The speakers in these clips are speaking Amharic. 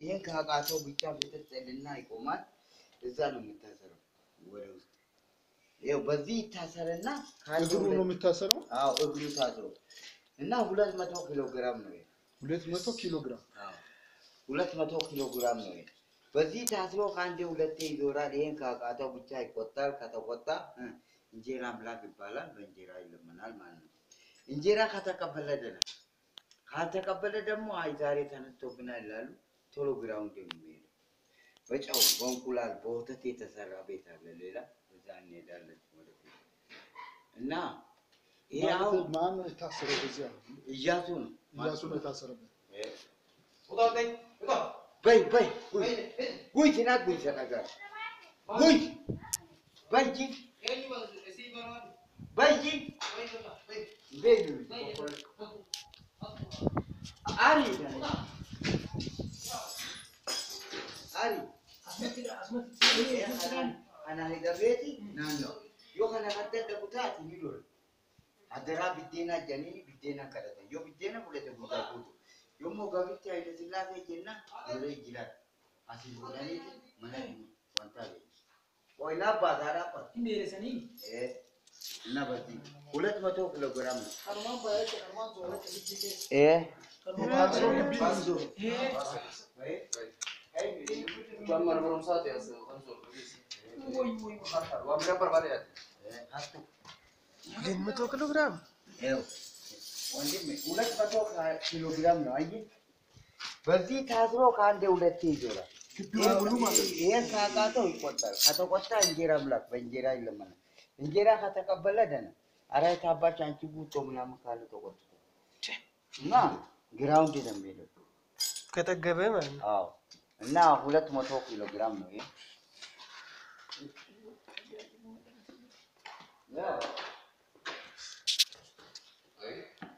ይሄን ካቃተው ብቻ በተጠልና ይቆማል እዛ ነው የምታሰረው ወደ ውስጥ ይሄው በዚህ ታሰረና እግሩ ነው የምታሰረው አዎ እግሩ ታስሮ እና 200 ኪሎ ግራም ነው 200 ኪሎ ግራም አዎ 200 ኪሎ ግራም ነው በዚህ ታስሮ ካንዴ ሁለቴ ይዞራል ይሄን ካቃተው ብቻ ይቆጣል ከተቆጣ እንጀራ አምላክ ይባላል በእንጀራ ይለመናል ማለት ነው እንጀራ ከተቀበለ ደግሞ አይ ዛሬ ተነስቶብናል ይላሉ ቶሎ ግራው እንደሚሄድ በጫው በእንቁላል በወተት የተሰራ ቤት አለ ሌላ እዛ እንሄዳለን ወደፊት እና ይሄው ማን ነው የታሰረው በዚያ ኢያሱ ነው የታሰረበት ወጣኝ በይ ጉይ ትናጉይ ተናገር ጉይ በይጂ በይጂ በይጂ አሪ أنا هيدا بيتي نانو يو أنا قد دبوتات يدور هذا بدينا جاني بدينا كذا يو بدينا ولا تبغى تقول يوم ما قابلت هيدا سلاسة جنة ولا يجيلات أسيب ولاني ملاك وانتاجي وإلا بازارا بس إندير سني نبتي ولا تبغى كيلوغرام كرمان بايع كرمان زورة كذي كمان مرمون ساعة يا سو خمسة وي وامرأة بربادية لين 100 كيلو جرام وندي ولا 100 كيلو جرام نايجي بزي تاسرو كان دولة تيجورا إيه ساقاتو يقطع هذا قطع إنجيرا بلاك بإنجيرا إلمنا إنجيرا هذا كبلا دنا أراي تابع شانشي بوتو منا مكالو تقطع نا جراوند يدمبيلو ከተገበ ማለት አዎ እና 200 ኪሎ ግራም ነው ይሄ ያ አይ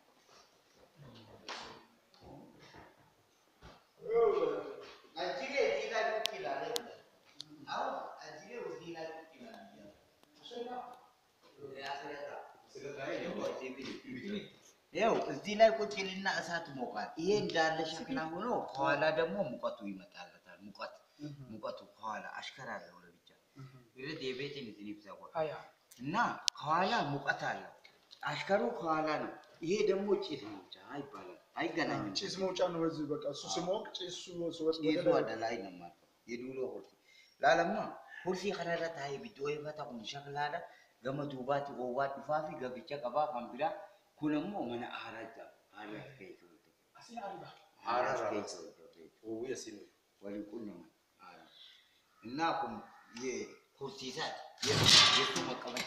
አጂሌ ይላል ይላል አዎ አጂሌ ይላል ይላል አሰራ ያሰራታ ስለታይ ነው ያው እዚህ ላይ ቁጭ ይልና እሳት ሞቃል ይሄ እንዳለ ሸክላ ሆኖ ከኋላ ደግሞ ሙቀቱ ይመጣለታል ሙቀቱ ከኋላ አሽከራ አለው ለብቻ ይሄ የቤት እንትን ይብዛው እና ከኋላ ሙቀት አለ አሽከሩ ከኋላ ነው ይሄ ደግሞ ጭስ መውጫ ይባላል አይገናኝም ጭስ መውጫ ነው በዚህ በቃ እሱ ስሞቅ ጭሱ ወስ ወደ ላይ ነው ማለት የዱሎ ሆርሲ ላለማ ሆርሲ ከነራ ታይ ቢዶ ይፈታው ሸክላዳ ገመዱባት ወዋድ ፋፊ ገብቻ ቀባ ካምቢራ كلهم من أهرجة أهرج كيف أهرج كيف هو يسين ولكلهم أهرج إنكم كرسيات يسوع مكمل